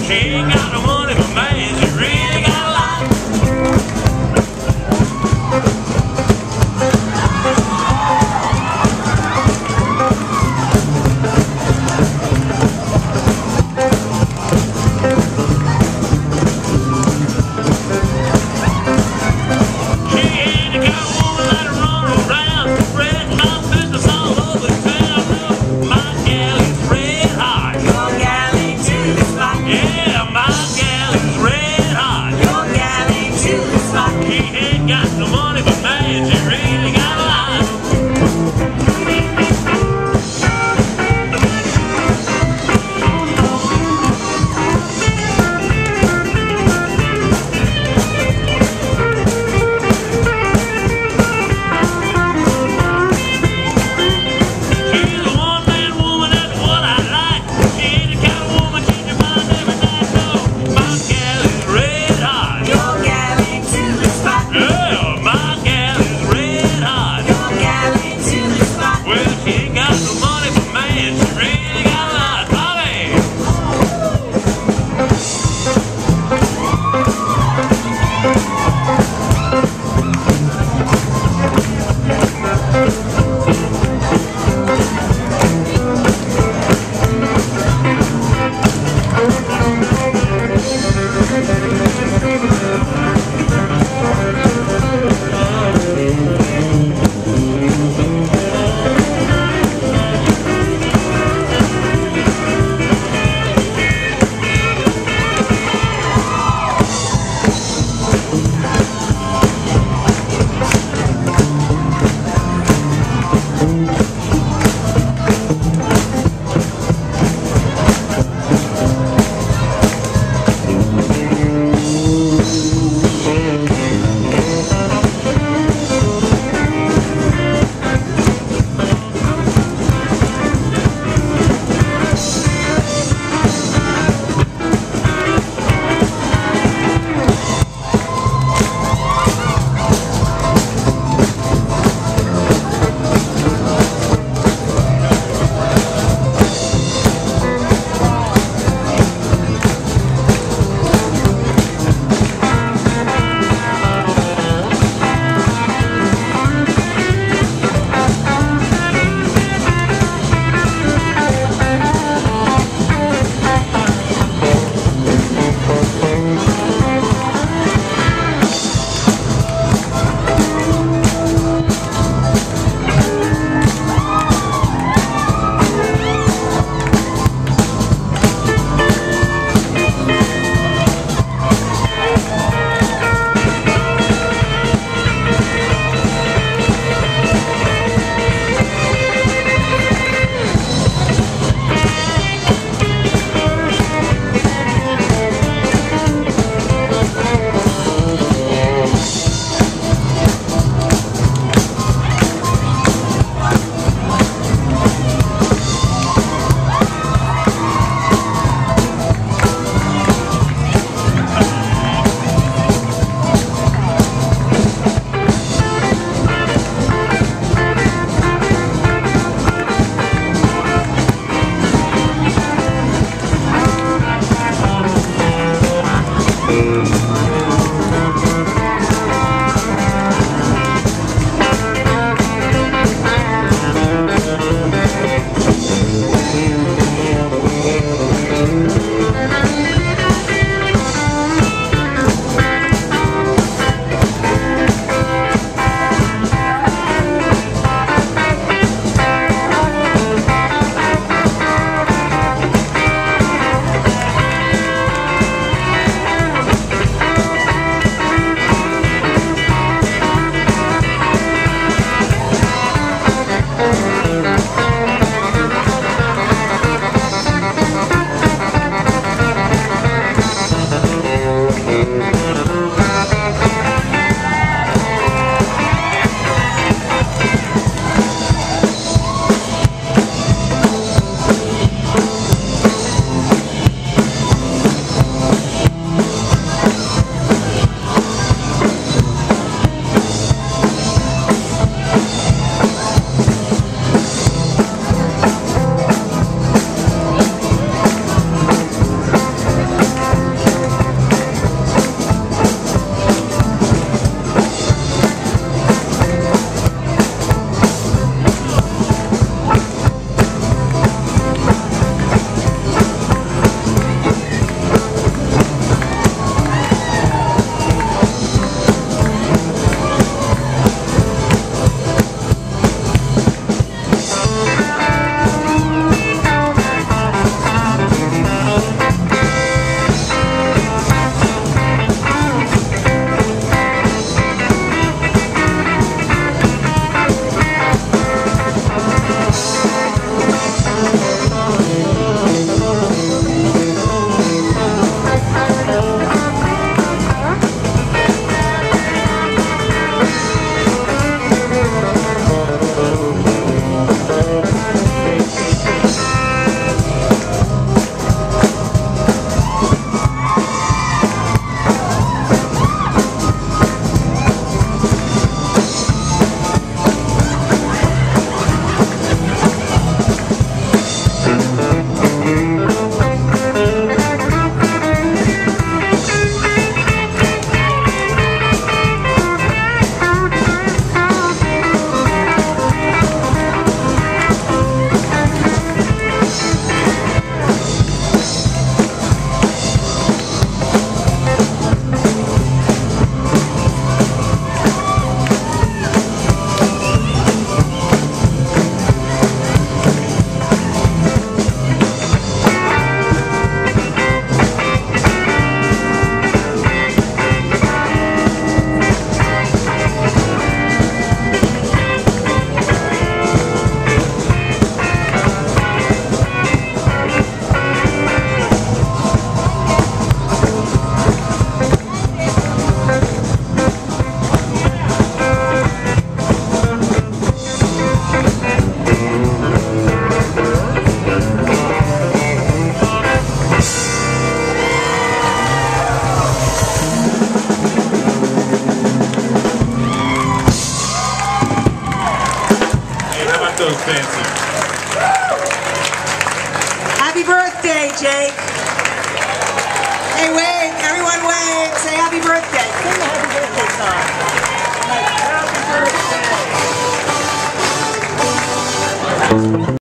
She ain't got no money, but man, she really got a lot. She ain't got a woman that'll run around, spreading my business all over town. My gal is red hot. Your gal ain't too spot. Yeah, my gal is red hot. Your gal ain't too spot. She ain't got no money, but man, she really got a lot. She's a one-man woman, that's what I like. She ain't the kind of woman change your mind every night. No, my gal is red hot. Your gal ain't too spot. Yeah, my gal is red hot. Your gal ain't too spot. Well, she ain't got no money, but man, she really got a lot. Bobby! fancy. Happy birthday, Jake.